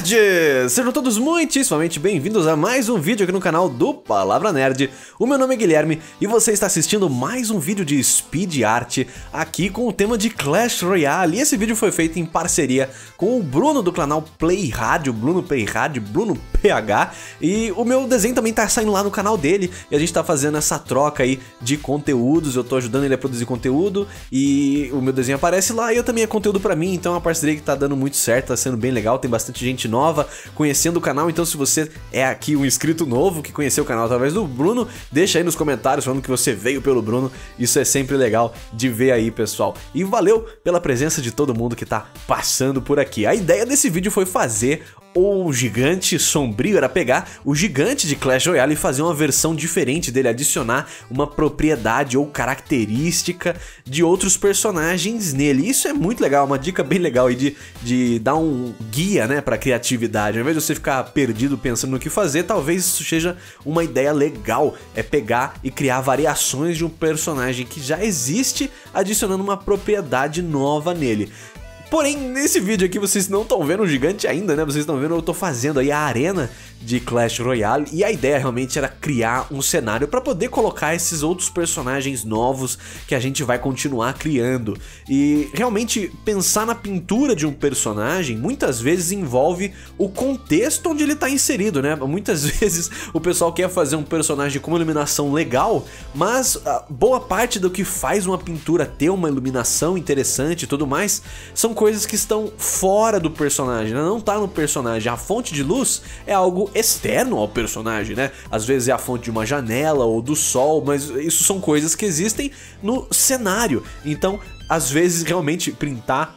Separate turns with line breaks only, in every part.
Nerds! Sejam todos muitíssimamente bem-vindos a mais um vídeo aqui no canal do Palavra Nerd. O meu nome é Guilherme e você está assistindo mais um vídeo de Speed Art aqui com o tema de Clash Royale. E esse vídeo foi feito em parceria com o Bruno do canal Play Rádio, Bruno Play Rádio, Bruno PH. E o meu desenho também tá saindo lá no canal dele e a gente tá fazendo essa troca aí de conteúdos. Eu tô ajudando ele a produzir conteúdo e o meu desenho aparece lá e eu também é conteúdo pra mim. Então é uma parceria que tá dando muito certo, tá sendo bem legal, tem bastante gente nova conhecendo o canal. Então se você é aqui um inscrito novo que conheceu o canal através do Bruno, deixa aí nos comentários falando que você veio pelo Bruno. Isso é sempre legal de ver aí, pessoal. E valeu pela presença de todo mundo que tá passando por aqui. A ideia desse vídeo foi fazer o gigante sombrio, era pegar o gigante de Clash Royale e fazer uma versão diferente dele, adicionar uma propriedade ou característica de outros personagens nele. Isso é muito legal, uma dica bem legal aí de dar um guia, né, pra criatividade. Ao invés de você ficar perdido pensando no que fazer, talvez isso seja uma ideia legal, é pegar e criar variações de um personagem que já existe, adicionando uma propriedade nova nele. Porém, nesse vídeo aqui vocês não estão vendo o gigante ainda, né? Vocês estão vendo, eu tô fazendo aí a arena de Clash Royale e a ideia realmente era criar um cenário para poder colocar esses outros personagens novos que a gente vai continuar criando. E realmente pensar na pintura de um personagem muitas vezes envolve o contexto onde ele tá inserido, né? Muitas vezes o pessoal quer fazer um personagem com uma iluminação legal, mas boa parte do que faz uma pintura ter uma iluminação interessante e tudo mais são coisas que estão fora do personagem, né? Não tá no personagem. A fonte de luz é algo externo ao personagem, né? Às vezes é a fonte de uma janela ou do sol, mas isso são coisas que existem no cenário. Então, às vezes, realmente pintar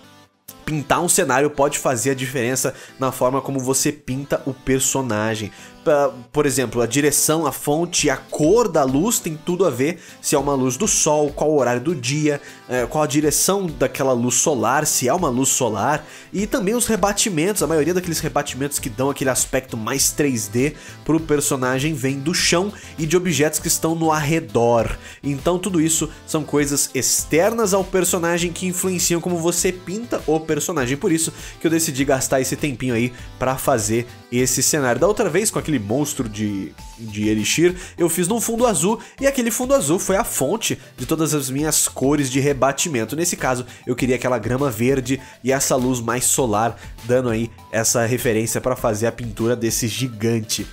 um cenário pode fazer a diferença na forma como você pinta o personagem. Por exemplo, a direção, a fonte, a cor da luz tem tudo a ver. Se é uma luz do sol, qual o horário do dia, qual a direção daquela luz solar, se é uma luz solar. E também os rebatimentos, a maioria daqueles rebatimentos que dão aquele aspecto mais 3D pro personagem vem do chão e de objetos que estão no arredor. Então tudo isso são coisas externas ao personagem que influenciam como você pinta o personagem. Por isso que eu decidi gastar esse tempinho aí pra fazer esse cenário. Da outra vez, com aquele monstro de Elixir, eu fiz num fundo azul e aquele fundo azul foi a fonte de todas as minhas cores de rebatimento. Nesse caso, eu queria aquela grama verde e essa luz mais solar, dando aí essa referência para fazer a pintura desse gigante.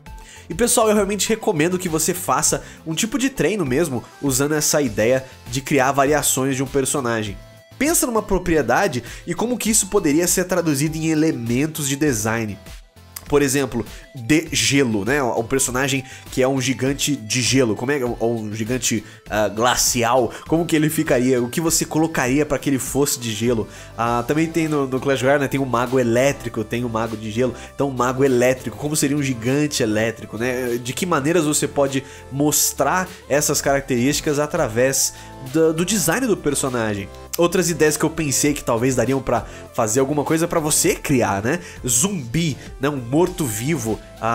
E pessoal, eu realmente recomendo que você faça um tipo de treino mesmo, usando essa ideia de criar variações de um personagem. Pensa numa propriedade e como que isso poderia ser traduzido em elementos de design. Por exemplo, de gelo, né? O personagem que é um gigante de gelo, como é, ou um gigante glacial, como que ele ficaria? O que você colocaria para que ele fosse de gelo? Também tem no Clash Royale, né? Tem um mago elétrico, tem um mago de gelo. Então, um mago elétrico, como seria um gigante elétrico, né? De que maneiras você pode mostrar essas características através do design do personagem? Outras ideias que eu pensei que talvez dariam pra fazer alguma coisa pra você criar, né? Zumbi, né? Um morto-vivo,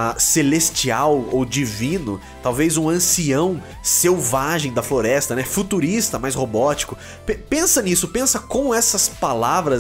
celestial ou divino. Talvez um ancião selvagem da floresta, né? Futurista, mais robótico. Pensa nisso, pensa como essas palavras,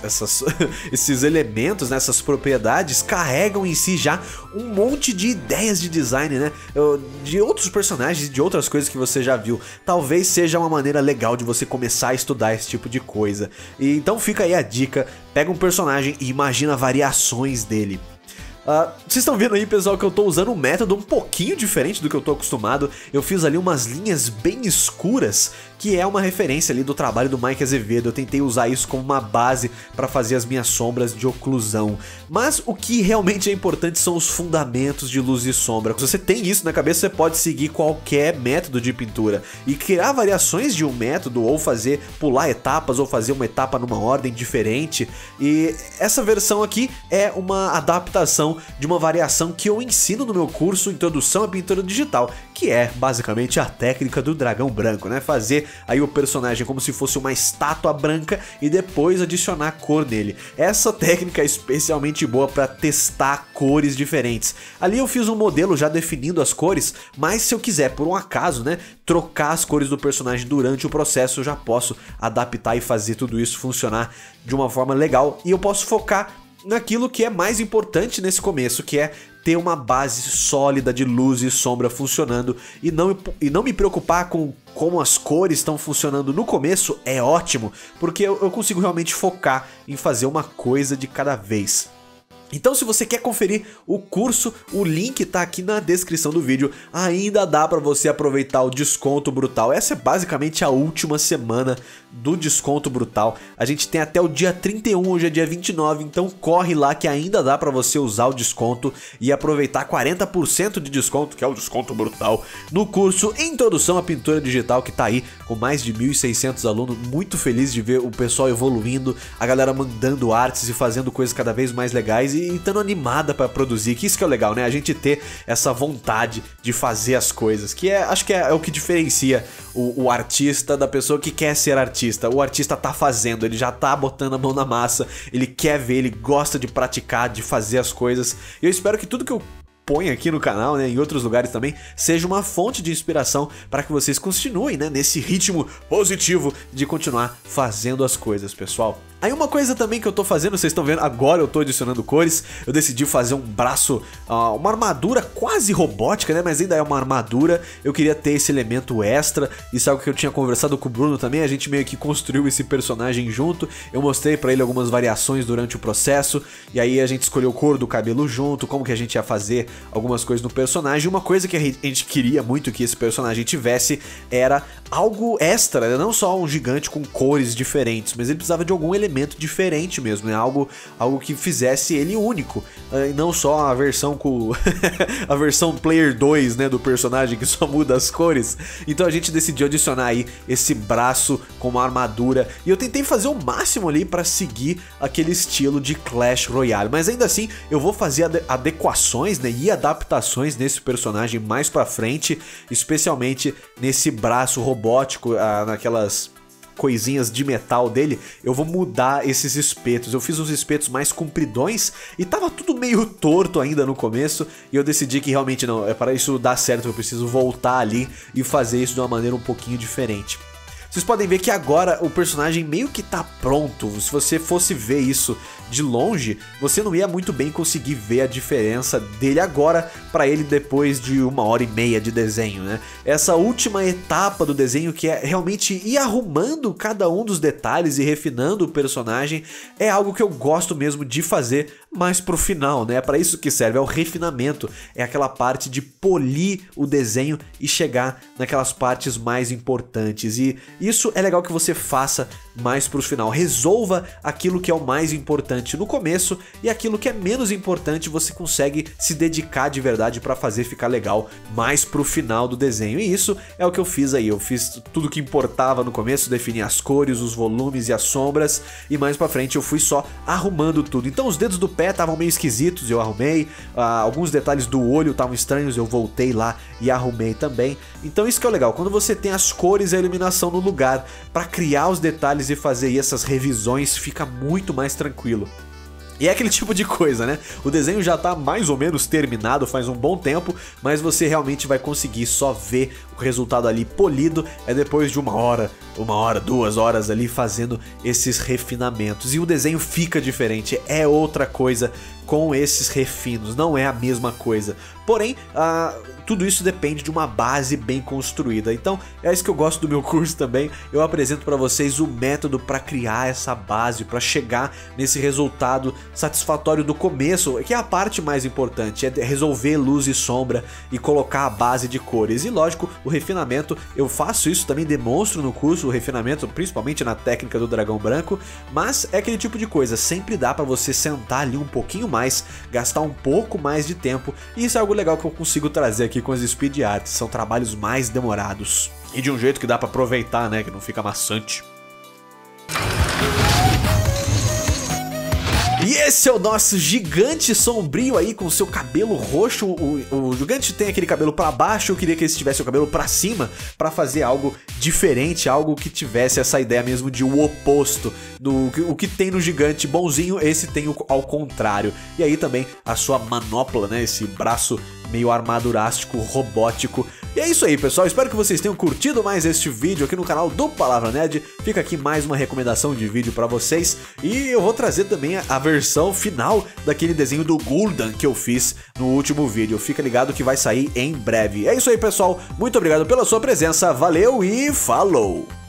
esses elementos, né? Essas propriedades carregam em si já um monte de ideias de design, né? De outros personagens, de outras coisas que você já viu. Talvez seja uma maneira legal de você começar a estudar esse tipo de coisa. E então fica aí a dica, pega um personagem e imagina variações dele. Vocês estão vendo aí, pessoal, que eu tô usando um método um pouquinho diferente do que eu tô acostumado. Eu fiz ali umas linhas bem escuras, que é uma referência ali do trabalho do Mike Azevedo. Eu tentei usar isso como uma base para fazer as minhas sombras de oclusão. Mas o que realmente é importante são os fundamentos de luz e sombra. Se você tem isso na cabeça, você pode seguir qualquer método de pintura e criar variações de um método, ou pular etapas, ou fazer uma etapa numa ordem diferente. E essa versão aqui é uma adaptação de uma variação que eu ensino no meu curso Introdução à Pintura Digital, que é basicamente a técnica do dragão branco, né? Fazer aí o personagem como se fosse uma estátua branca e depois adicionar cor nele. Essa técnica é especialmente boa para testar cores diferentes. Ali eu fiz um modelo já definindo as cores, mas se eu quiser, por um acaso, né, trocar as cores do personagem durante o processo, eu já posso adaptar e fazer tudo isso funcionar de uma forma legal, e eu posso focar naquilo que é mais importante nesse começo, que é ter uma base sólida de luz e sombra funcionando, e não me preocupar com como as cores estão funcionando no começo é ótimo, porque eu consigo realmente focar em fazer uma coisa de cada vez. Então, se você quer conferir o curso, o link tá aqui na descrição do vídeo. Ainda dá pra você aproveitar o desconto brutal. Essa é basicamente a última semana do desconto brutal. A gente tem até o dia 31, hoje é dia 29, então corre lá que ainda dá pra você usar o desconto e aproveitar 40% de desconto, que é o desconto brutal, no curso Introdução à Pintura Digital, que tá aí com mais de 1.600 alunos. Muito feliz de ver o pessoal evoluindo, a galera mandando artes e fazendo coisas cada vez mais legais e estando animada para produzir, que isso que é o legal, né? A gente ter essa vontade de fazer as coisas, que acho que é o que diferencia o artista da pessoa que quer ser artista. O artista tá fazendo, ele já tá botando a mão na massa, ele quer ver, ele gosta de praticar, de fazer as coisas. E eu espero que tudo que eu põe aqui no canal, né, em outros lugares também, seja uma fonte de inspiração para que vocês continuem, né, nesse ritmo positivo de continuar fazendo as coisas, pessoal. Aí uma coisa também que eu tô fazendo, vocês estão vendo, agora eu tô adicionando cores, eu decidi fazer um braço, uma armadura quase robótica, né, mas ainda é uma armadura. Eu queria ter esse elemento extra, isso é algo que eu tinha conversado com o Bruno também, a gente meio que construiu esse personagem junto, eu mostrei pra ele algumas variações durante o processo, e aí a gente escolheu a cor do cabelo junto, como que a gente ia fazer algumas coisas no personagem. Uma coisa que a gente queria muito que esse personagem tivesse era algo extra, né? Não só um gigante com cores diferentes, mas ele precisava de algum elemento diferente mesmo, né? Algo que fizesse ele único, e não só a versão com a versão Player 2, né, do personagem que só muda as cores. Então a gente decidiu adicionar aí esse braço com uma armadura, e eu tentei fazer o máximo ali para seguir aquele estilo de Clash Royale, mas ainda assim eu vou fazer adequações, né, e adaptações nesse personagem mais pra frente, especialmente nesse braço robótico, naquelas coisinhas de metal dele. Eu vou mudar esses espetos. Eu fiz uns espetos mais compridões e tava tudo meio torto ainda no começo, e eu decidi que realmente não, para isso dar certo eu preciso voltar ali e fazer isso de uma maneira um pouquinho diferente. Vocês podem ver que agora o personagem meio que tá pronto. Se você fosse ver isso de longe, você não ia muito bem conseguir ver a diferença dele agora para ele depois de 1h30 de desenho, né? Essa última etapa do desenho, que é realmente ir arrumando cada um dos detalhes e refinando o personagem, é algo que eu gosto mesmo de fazer mais pro final, né? É para isso que serve, é o refinamento, é aquela parte de polir o desenho e chegar naquelas partes mais importantes. E isso é legal que você faça mais pro final, resolva aquilo que é o mais importante no começo, e aquilo que é menos importante você consegue se dedicar de verdade para fazer ficar legal mais pro final do desenho. E isso é o que eu fiz aí, eu fiz tudo que importava no começo, defini as cores, os volumes e as sombras, e mais pra frente eu fui só arrumando tudo. Então os dedos do pé estavam meio esquisitos, eu arrumei, alguns detalhes do olho estavam estranhos, eu voltei lá e arrumei também. Então isso que é o legal, quando você tem as cores e a iluminação no lugar para criar os detalhes e fazer aí essas revisões, fica muito mais tranquilo. E é aquele tipo de coisa, né? O desenho já tá mais ou menos terminado faz um bom tempo, mas você realmente vai conseguir só ver o resultado ali polido depois de 1h, 2 horas ali fazendo esses refinamentos. E o desenho fica diferente, é outra coisa com esses refinos, não é a mesma coisa. Porém, tudo isso depende de uma base bem construída. Então é isso que eu gosto do meu curso também. Eu apresento para vocês o método para criar essa base, para chegar nesse resultado satisfatório do começo, que é a parte mais importante, é resolver luz e sombra e colocar a base de cores. E lógico, o refinamento, eu faço isso também, demonstro no curso o refinamento, principalmente na técnica do dragão branco, mas é aquele tipo de coisa, sempre dá para você sentar ali um pouquinho mais, gastar um pouco mais de tempo, e isso é algo legal que eu consigo trazer aqui com as speed arts, são trabalhos mais demorados e de um jeito que dá pra aproveitar, né, que não fica maçante. E esse é o nosso gigante sombrio aí com seu cabelo roxo. O gigante tem aquele cabelo pra baixo, eu queria que ele tivesse o cabelo pra cima pra fazer algo diferente, algo que tivesse essa ideia mesmo de o oposto do o que tem no gigante bonzinho, esse tem ao contrário. E aí também a sua manopla, né, esse braço meio armadurástico, robótico, E é isso aí, pessoal, espero que vocês tenham curtido mais este vídeo aqui no canal do Palavra Nerd. Fica aqui mais uma recomendação de vídeo pra vocês, e eu vou trazer também a versão final daquele desenho do Gul'dan que eu fiz no último vídeo. Fica ligado que vai sair em breve. É isso aí, pessoal, muito obrigado pela sua presença, valeu e falou!